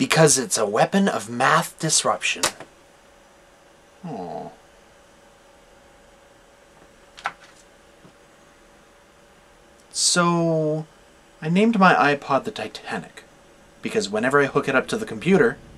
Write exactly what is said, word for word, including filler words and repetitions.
Because it's a weapon of math disruption. Oh. So, I named my iPod the Titanic, because whenever I hook it up to the computer,